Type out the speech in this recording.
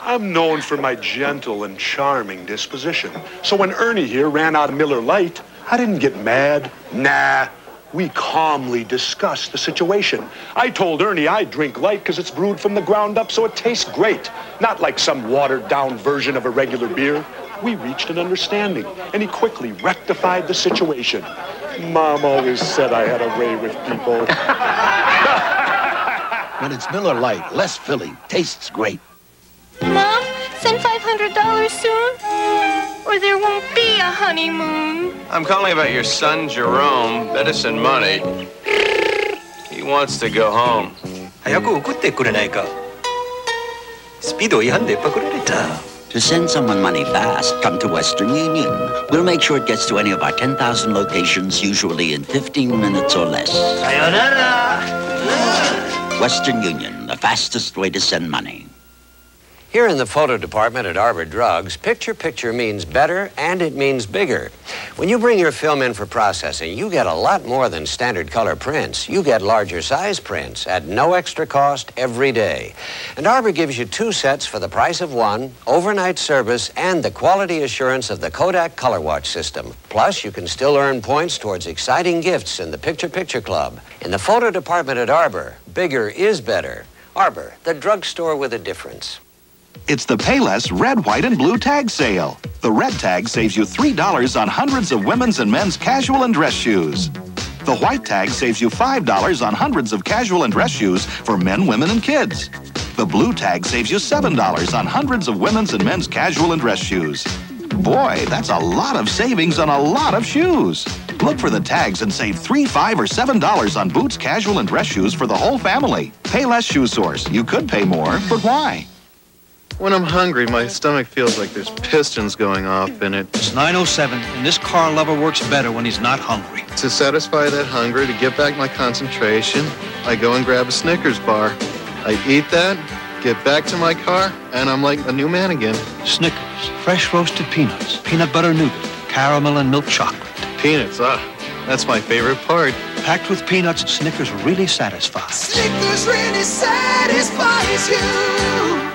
I'm known for my gentle and charming disposition. So when Ernie here ran out of Miller Lite, I didn't get mad. Nah, we calmly discussed the situation. I told Ernie I drink Lite because it's brewed from the ground up so it tastes great, not like some watered-down version of a regular beer. We reached an understanding, and he quickly rectified the situation. Mom always said I had a way with people. When it's Miller Lite, less filling, tastes great. Mom, send $500 soon, or there won't be a honeymoon. I'm calling about your son, Jerome. Better send money. He wants to go home. 早く送ってくれないか。スピード違反でパクられた。 To send someone money fast, come to Western Union. We'll make sure it gets to any of our 10,000 locations, usually in 15 minutes or less. Sayonara. Western Union, the fastest way to send money. Here in the photo department at Arbor Drugs, picture-picture means better and it means bigger. When you bring your film in for processing, you get a lot more than standard color prints. You get larger size prints at no extra cost every day. And Arbor gives you 2 sets for the price of 1, overnight service, and the quality assurance of the Kodak Color Watch system. Plus, you can still earn points towards exciting gifts in the Picture-Picture Club. In the photo department at Arbor, bigger is better. Arbor, the drugstore with a difference. It's the Payless Red, White, and Blue Tag Sale. The red tag saves you $3 on hundreds of women's and men's casual and dress shoes. The white tag saves you $5 on hundreds of casual and dress shoes for men, women, and kids. The blue tag saves you $7 on hundreds of women's and men's casual and dress shoes. Boy, that's a lot of savings on a lot of shoes. Look for the tags and save $3, $5, or $7 on boots, casual, and dress shoes for the whole family. Payless Shoe Source. You could pay more, but why? When I'm hungry, my stomach feels like there's pistons going off in it. It's 9:07, and this car lover works better when he's not hungry. To satisfy that hunger, to get back my concentration, I go and grab a Snickers bar. I eat that, get back to my car, and I'm like a new man again. Snickers, fresh roasted peanuts, peanut butter nougat, caramel and milk chocolate. Peanuts, that's my favorite part. Packed with peanuts, Snickers really satisfies. Snickers really satisfies you.